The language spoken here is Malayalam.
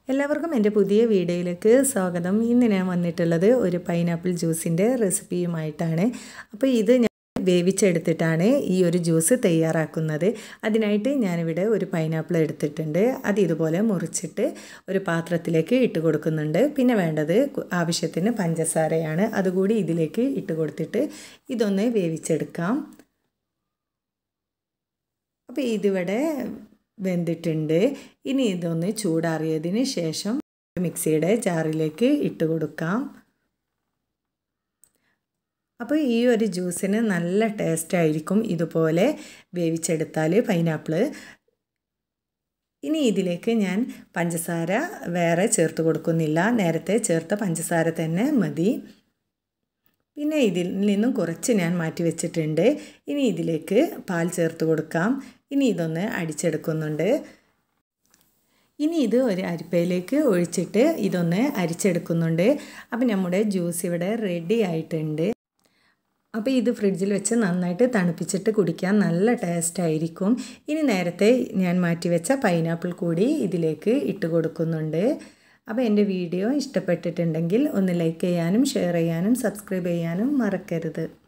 എല്ലാവർക്കും എൻ്റെ പുതിയ വീഡിയോയിലേക്ക് സ്വാഗതം. ഇന്ന് ഞാൻ വന്നിട്ടുള്ളത് ഒരു പൈനാപ്പിൾ ജ്യൂസിൻ്റെ റെസിപ്പിയുമായിട്ടാണ്. അപ്പോൾ ഇത് ഞാൻ വേവിച്ചെടുത്തിട്ടാണ് ഈ ഒരു ജ്യൂസ് തയ്യാറാക്കുന്നത്. അതിനായിട്ട് ഞാനിവിടെ ഒരു പൈനാപ്പിൾ എടുത്തിട്ടുണ്ട്. അത് ഇതുപോലെ മുറിച്ചിട്ട് ഒരു പാത്രത്തിലേക്ക് ഇട്ട് കൊടുക്കുന്നുണ്ട്. പിന്നെ വേണ്ടത് ആവശ്യത്തിന് പഞ്ചസാരയാണ്. അതുകൂടി ഇതിലേക്ക് ഇട്ട് കൊടുത്തിട്ട് ഇതൊന്ന് വേവിച്ചെടുക്കാം. അപ്പോൾ ഇതിവിടെ വെന്തിട്ടുണ്ട്. ഇനി ഇതൊന്ന് ചൂടാറിയതിന് ശേഷം മിക്സിയുടെ ജാറിലേക്ക് ഇട്ട് കൊടുക്കാം. അപ്പോൾ ഈ ഒരു ജ്യൂസിന് നല്ല ടേസ്റ്റ് ആയിരിക്കും ഇതുപോലെ വേവിച്ചെടുത്താൽ പൈനാപ്പിൾ. ഇനി ഇതിലേക്ക് ഞാൻ പഞ്ചസാര വേറെ ചേർത്ത് കൊടുക്കുന്നില്ല. നേരത്തെ ചേർത്ത പഞ്ചസാര തന്നെ മതി. പിന്നെ ഇതിൽ നിന്നും കുറച്ച് ഞാൻ മാറ്റി വെച്ചിട്ടുണ്ട്. ഇനി ഇതിലേക്ക് പാൽ ചേർത്ത് കൊടുക്കാം. ഇനി ഇതൊന്ന് അടിച്ചെടുക്കുന്നുണ്ട്. ഇനി ഇത് ഒരു അരിപ്പയിലേക്ക് ഒഴിച്ചിട്ട് ഇതൊന്ന് അരിച്ചെടുക്കുന്നുണ്ട്. അപ്പോൾ നമ്മുടെ ജ്യൂസ് ഇവിടെ റെഡി ആയിട്ടുണ്ട്. അപ്പോൾ ഇത് ഫ്രിഡ്ജിൽ വെച്ച് നന്നായിട്ട് തണുപ്പിച്ചിട്ട് കുടിക്കാൻ നല്ല ടേസ്റ്റ് ആയിരിക്കും. ഇനി നേരത്തെ ഞാൻ മാറ്റി വെച്ച പൈനാപ്പിൾ കൂടി ഇതിലേക്ക് ഇട്ട് കൊടുക്കുന്നുണ്ട്. അപ്പോൾ എൻ്റെ വീഡിയോ ഇഷ്ടപ്പെട്ടിട്ടുണ്ടെങ്കിൽ ഒന്ന് ലൈക്ക് ചെയ്യാനും ഷെയർ ചെയ്യാനും സബ്സ്ക്രൈബ് ചെയ്യാനും മറക്കരുത്.